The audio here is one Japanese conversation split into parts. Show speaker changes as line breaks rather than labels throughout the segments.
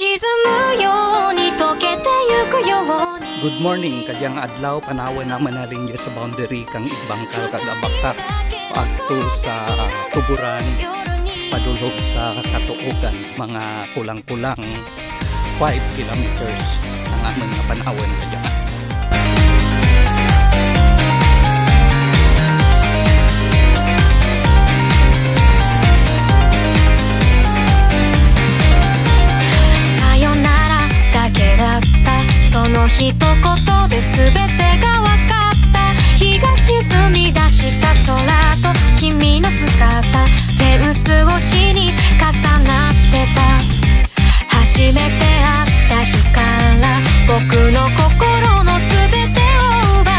Good morning, kadyang adlaw panawan naman naling sa boundary kang Igbangkal kag Abakak paadto sa Tuburan padulog sa Cato-ogan, mga kulang-kulang 5 kilometers ang amon nga panawan kadyang.
Sayonara dake datta その一言で全てが分かった。日が沈み出した空と君の姿、フェンス越しに重なってた。初めて会った日から僕の心の全てを奪った。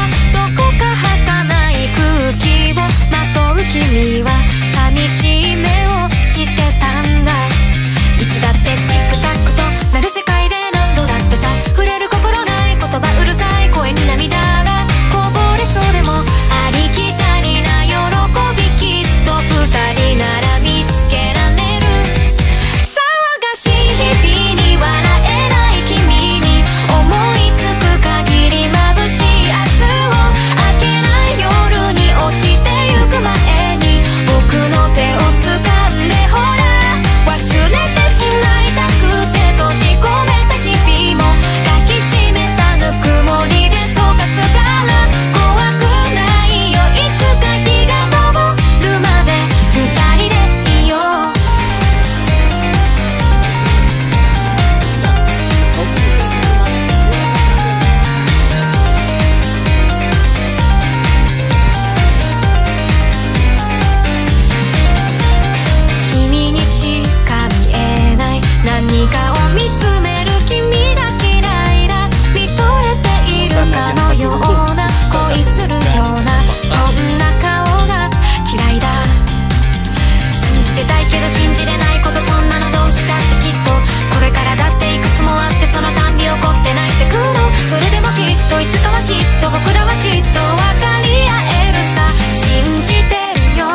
どこか儚い空気をまとう君は寂しい目をしてたんだ。いつだってチックタックとなる世界で何度だってさ、触れる心ない言葉うるさい声に涙がこぼれそうでもありきたりな喜び、きっと二人なら見つけられる。騒がしい日々に笑えない君に思いつく限り眩しい明日を明けない夜に落ちてゆく前に僕の手を掴んでほら忘れてしまいたくて閉じ込めた日々も抱きしめたぬくもりで溶かすから怖くないよ。いつか日が昇るまで二人でいよう。君にしか見えない何かを見つめる君が嫌いだ。見とれているかのような恋するようなそんな顔が嫌いだ。信じてたいけど信じれないこと、そんなのどうしたってきっとこれからだっていくつもあって、そのたんび起こって泣いてくの。それでもきっといつかはきっと僕らはきっと分かり合えるさ。信じてるよ。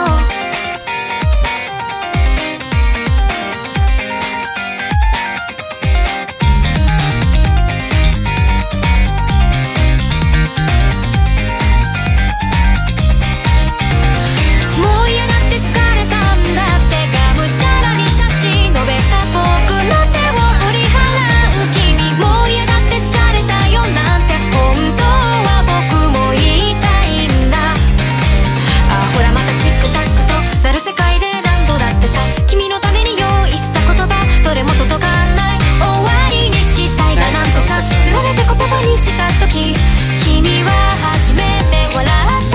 もう嫌だって疲れたんだってがむしゃらに差し伸べた僕の手を振り払う君。もう嫌だって疲れたよなんて本当は僕も言いたいんだ。あほらまたチックタックとなる世界で何度だってさ、君のために用意した言葉どれも届かない終わりにしたいだなんてさ、つられて言葉にした時君は初めて笑った。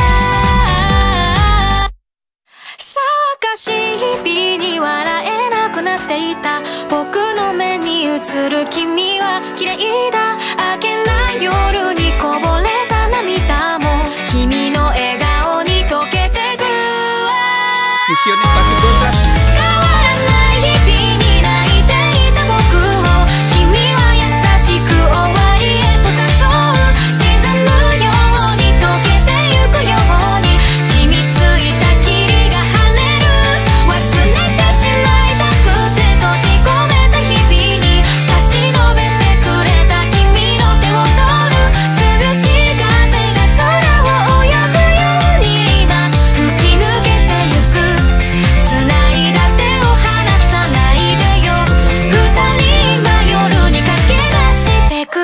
騒がしい日々に笑えなくなっていた僕の目に映る君は綺麗だ。明けない夜にこぼれた涙も君の笑顔に溶けてくわ。
Misión impossible.
変わらない日々に泣いていた僕を君は優しく終わりへと誘う。沈むように溶けてゆくように染みついた霧が晴れる。忘れてしまいたくて閉じ込めた日々に差し伸べてくれた君の手を取る。涼しい風が空を泳ぐように今吹き抜けてゆく。繋いだ手を離さないでよ。二人今夜に駆け出してく。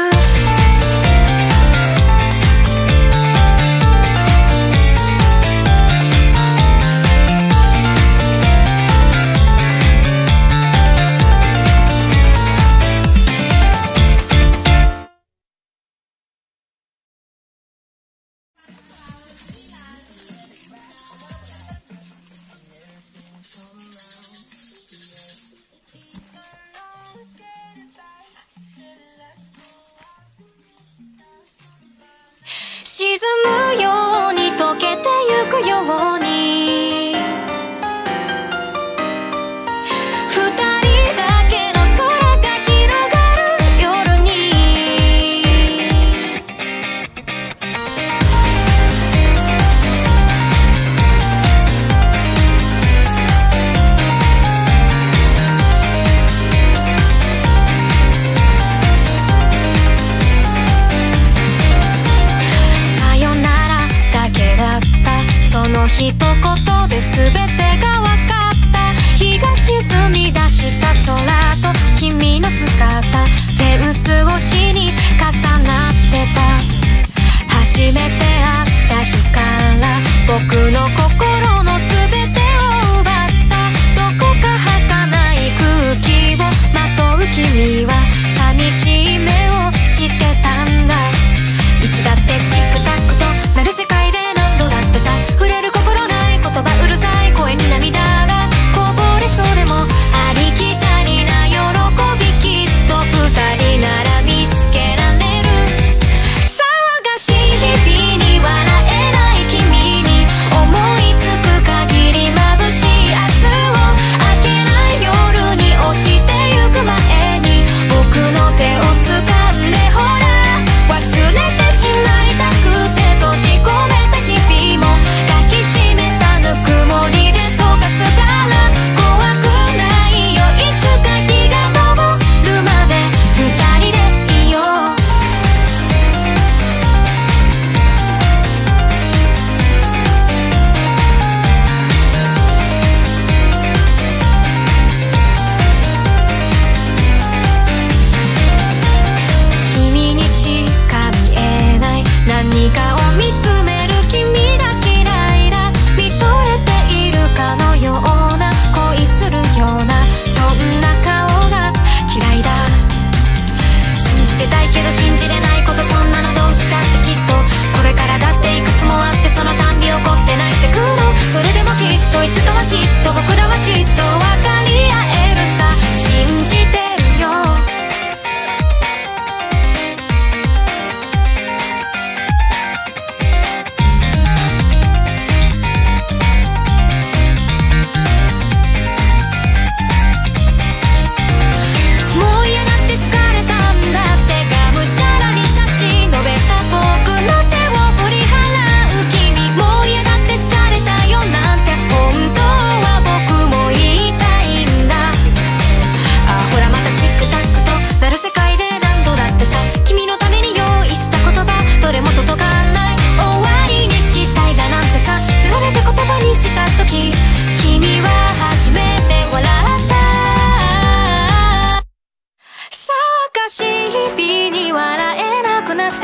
沈むように溶けてゆくように二人だけの空が広がる夜に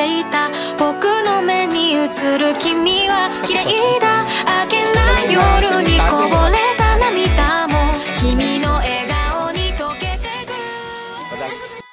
ていた僕の目に映る君は綺麗だ明けない夜にこぼれた涙も君の笑顔に溶けてく